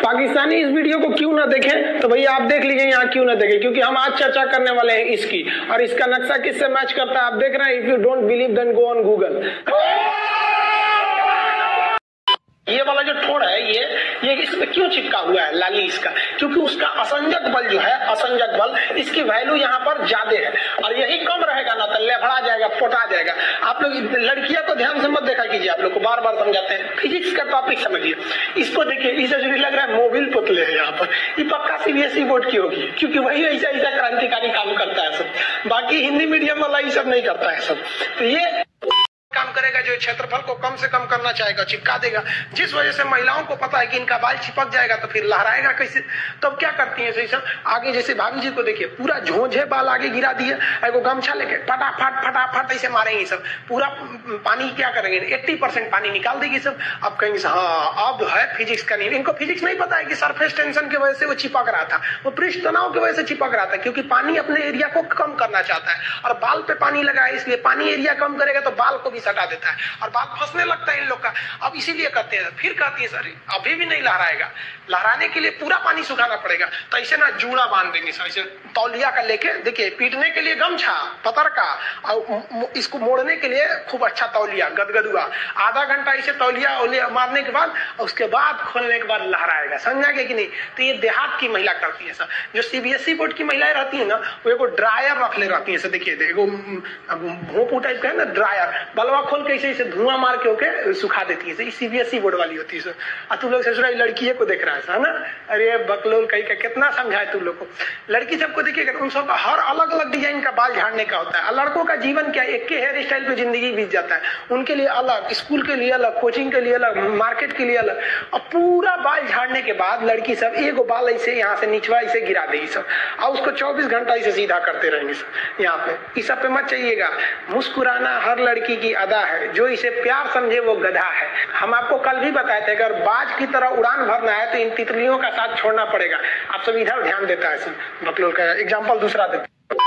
पाकिस्तानी इस वीडियो को क्यों ना देखें, तो भैया आप देख लीजिए यहाँ क्यों ना देखें, क्योंकि हम आज चर्चा करने वाले हैं इसकी, और इसका नक्शा किससे मैच करता है आप देख रहे हैं। If you don't believe then go on Google. ये वाला जो ठोड़ है ये इसमें क्यों चिपका हुआ है लाली इसका, क्योंकि उसका असंजक बल जो है, असंजक बल, इसकी वैल्यू यहाँ पर ज्यादा है, और यही कम रहेगा ना तो लेफड़ा जाएगा, पोटा जाएगा। आप लोग लड़कियां को ध्यान से मत देखा कीजिए, आप लोग को बार बार समझाते हैं, फिजिक्स का टॉपिक समझिए। इसको देखिए, इसे जो लग रहा है मोबिल पुतले है यहाँ पर, ये पक्का सीबीएसई बोर्ड की होगी, क्योंकि वही ऐसा ऐसा क्रांतिकारी काम करता है सब, बाकी हिंदी मीडियम वाला ये सब नहीं करता है सब। तो ये काम करेगा जो क्षेत्रफल को कम से कम करना चाहेगा, चिपका देगा, जिस वजह से महिलाओं को पता है कि इनका बाल चिपक जाएगा तो फिर लहराएगा कैसे। तब क्या करती है सब आगे, जैसे भाभी जी को देखिए पूरा झोंझे बाल आगे गिरा दिए, एगो गमछा लेके फटाफट फटाफट ऐसे मारेंगे सब, पूरा पानी क्या करेंगे 80% पानी निकाल देगी सब। अब कहेंगे हाँ अब है फिजिक्स का नहीं, इनको फिजिक्स नहीं पता है कि सरफेस टेंशन की वजह से वो चिपक रहा था, वो पृष्ठ तनाव की वजह से चिपक रहा था, क्योंकि पानी अपने एरिया को कम करना चाहता है और बाल पे पानी लगा है, इसलिए पानी एरिया कम करेगा तो बाल को भी हटा देता है और बाल फंसने लगता है इन लोग का। अब इसीलिए करते हैं। फिर कहती है सर अभी भी नहीं लहराएगा, लहराने के लिए पूरा पानी सुखाना पड़ेगा, तो ऐसे ना जूड़ा बांध देंगे सर, ऐसे तौलिया का लेके, देखिए पीटने के लिए गमछा पतर का, और इसको मोड़ने के लिए खूब अच्छा तौलिया गदगदुआ, आधा घंटा इसे तौलिया मारने के बाद, उसके बाद खोलने के बाद लहराएगा। समझा गया कि नहीं। तो ये देहात की महिला करती है सर। जो सीबीएसई बोर्ड की महिलाएं रहती है ना, वो एगो ड्रायर रख ले रहती है सर, देखिए एगो भोंपू टाइप का है ना ड्रायर, बलवा खोल के इसे धुआं मार के होके सुखा देती है। सीबीएसई बोर्ड वाली होती है सर। और तुम लोग ससुराल लड़की को देख रहा है ना, अरे बकलोल कहीं का कितना समझाए तुम लोग को। लड़की सबको देखिएगा, उन सबका हर अलग अलग डिजाइन का बाल झाड़ने का होता है। लड़कों का जीवन क्या, एक के हेयर स्टाइल पे जिंदगी बीत जाता है, उनके लिए अलग, स्कूल के लिए अलग, कोचिंग के लिए अलग, मार्केट के लिए अलग। और पूरा बाल झाड़ने के बाद लड़की सब एक बाल ऐसे यहाँ से निचवा इसे गिरा देगी सब, और उसको 24 घंटा इसे सीधा करते रहेंगे सब। यहाँ पे इस सब पे मत चाहिएगा। मुस्कुराना हर लड़की की अदा है, जो इसे प्यार समझे वो गधा है। हम आपको कल भी बताए थे, अगर बाज की तरह उड़ान भरना है तो इन तितलियों का साथ छोड़ना पड़ेगा। आप सब इधर ध्यान देता है सब, बकलोल का एग्जाम्पल दूसरा देते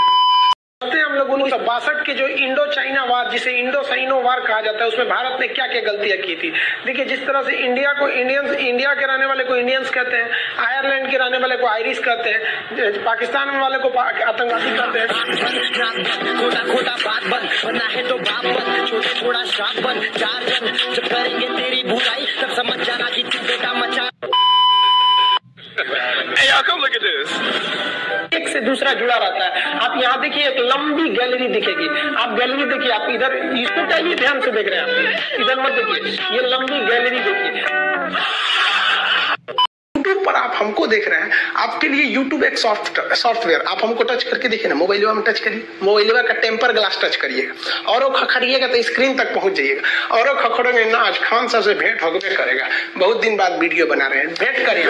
हम लोग 1962 के जो इंडो चाइना वार, जिसे इंडो साइनो वार कहा जाता है, उसमें भारत ने क्या क्या गलतियां की थी। देखिए जिस तरह से इंडिया को इंडियंस, इंडिया के रहने वाले को इंडियंस कहते हैं, आयरलैंड के रहने वाले को आयरिश कहते हैं, पाकिस्तान वाले को आतंकवादी कहते हैं। खोटा बात बन बना है तो बाप बन, छोटे थोड़ा श्राप बन, 4 जन जब करेंगे तेरी बुराई तब समझ जाना कि तू बेटा मचा। Hey, y'all, come look at this. एक से दूसरा जुड़ा रहता है। आप यहाँ देखिए एक लंबी गैलरी दिखेगी, आप गैलरी देखिए, आप इधर इसको चाहिए ध्यान से देख रहे हैं आप, इधर मत देखिए, ये लंबी गैलरी देखिए। यूट्यूब पर आप हमको देख रहे हैं, आपके लिए यूट्यूब एक सॉफ्टवेयर, आप हमको टच करके देखिए ना, मोबाइल में टच करिए, मोबाइल का टेम्पर ग्लास टच करिएगा, और वो खखड़िएगा तो स्क्रीन तक पहुंच जाइएगा, और वो खखड़ोगे ना, आज खान साहब से भेंट होगे करेगा, बहुत दिन बाद वीडियो बना रहे हैं, भेंट करिए।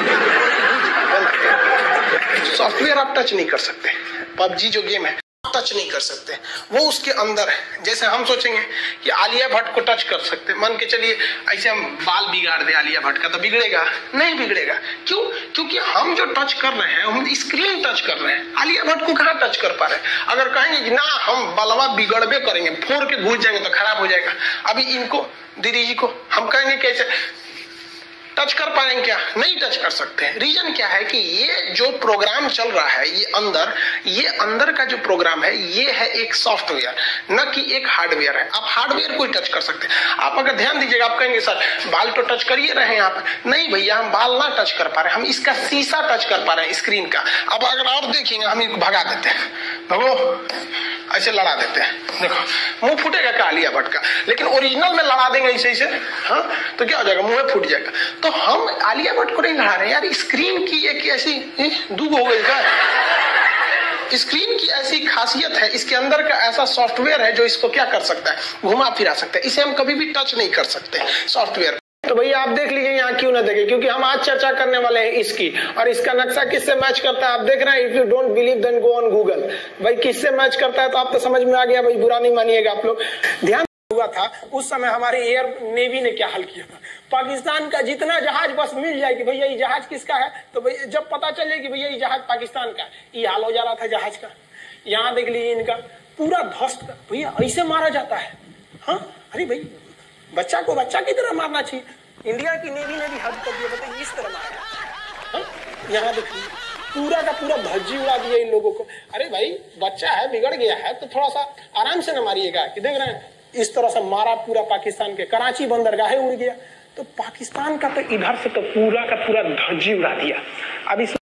सॉफ्टवेयर आप टच नहीं कर सकते, पबजी जो गेम है टच नहीं कर सकते, वो उसके अंदर है। जैसे हम सोचेंगे कि आलिया भट्ट को टच कर सकते, मान के चलिए ऐसे हम बाल बिगाड़ दे आलिया भट्ट का, तो बिगड़ेगा नहीं, बिगड़ेगा क्यों? क्योंकि हम जो टच कर रहे हैं हम स्क्रीन टच कर रहे हैं, आलिया भट्ट को कहाँ टच कर पा रहे हैं। अगर कहेंगे कि ना हम बलवा बिगड़बे करेंगे, फोड़ के घुस जाएंगे तो खराब हो जाएगा। अभी इनको दीदी जी को हम कहेंगे कैसे टच कर पाएंगे, क्या नहीं टच कर सकते हैं। रीजन क्या है कि ये जो प्रोग्राम चल रहा है, ये अंदर का जो प्रोग्राम है, ये है एक सॉफ्टवेयर, न कि एक हार्डवेयर है। आप हार्डवेयर को टच कर सकते हैं। आप अगर ध्यान दीजिएगा, आप कहेंगे सर बाल तो टच करिए रहे हैं आप, नहीं भैया हम बाल ना टच कर पा रहे हैं, हम इसका शीशा टच कर पा रहे हैं, स्क्रीन का। अब अगर और देखेंगे, हम इनको भगा देते हैं, भगो ऐसे लड़ा देते हैं, देखो मुंह फूटेगा का आलिया भट्ट का, लेकिन ओरिजिनल में लड़ा देंगे ऐसे, हाँ तो क्या हो जाएगा, मुंह फूट जाएगा। तो हम आलिया भट्ट को नहीं लड़ा रहे यार, स्क्रीन की एक ऐसी दूब हो गई क्या, स्क्रीन की ऐसी खासियत है, इसके अंदर का ऐसा सॉफ्टवेयर है जो इसको क्या कर सकता है, घुमा फिरा सकता है, इसे हम कभी भी टच नहीं कर सकते सॉफ्टवेयर। तो भैया आप देख लीजिए यहाँ क्यों ना देखें, क्योंकि हम आज चर्चा करने वाले हैं इसकी, और इसका नक्शा किससे मैच करता है आप देख रहे हैं। If you don't believe then go on Google. भाई किससे मैच करता है तो आप तो समझ में आ गया, भाई बुरा नहीं मानिएगा आप लोग। ध्यान हुआ था उस समय हमारे एयर नेवी ने क्या हल किया था, पाकिस्तान का जितना जहाज बस मिल जाए कि भैया ये जहाज किसका है, तो भैया जब पता चले कि भैया ये जहाज पाकिस्तान का, ये हाल हो जा रहा था जहाज का। यहाँ देख लीजिए इनका पूरा ध्वस्त, भैया ऐसे मारा जाता है। हाँ अरे भाई बच्चा को बच्चा की तरह मारना चाहिए। इंडिया की नेवी ने भी हद कर दिया, बताइए इस तरह मारा। यहाँ देखिए पूरा का पूरा धज्जी उड़ा दिया इन लोगों को। अरे भाई बच्चा है, बिगड़ गया है तो थोड़ा सा आराम से न मारिएगा। कि देख रहे हैं इस तरह से मारा पूरा पाकिस्तान के, कराची बंदरगाह उड़ गया। तो पाकिस्तान का तो इधर से तो पूरा का पूरा धज्जी उड़ा दिया। अब इस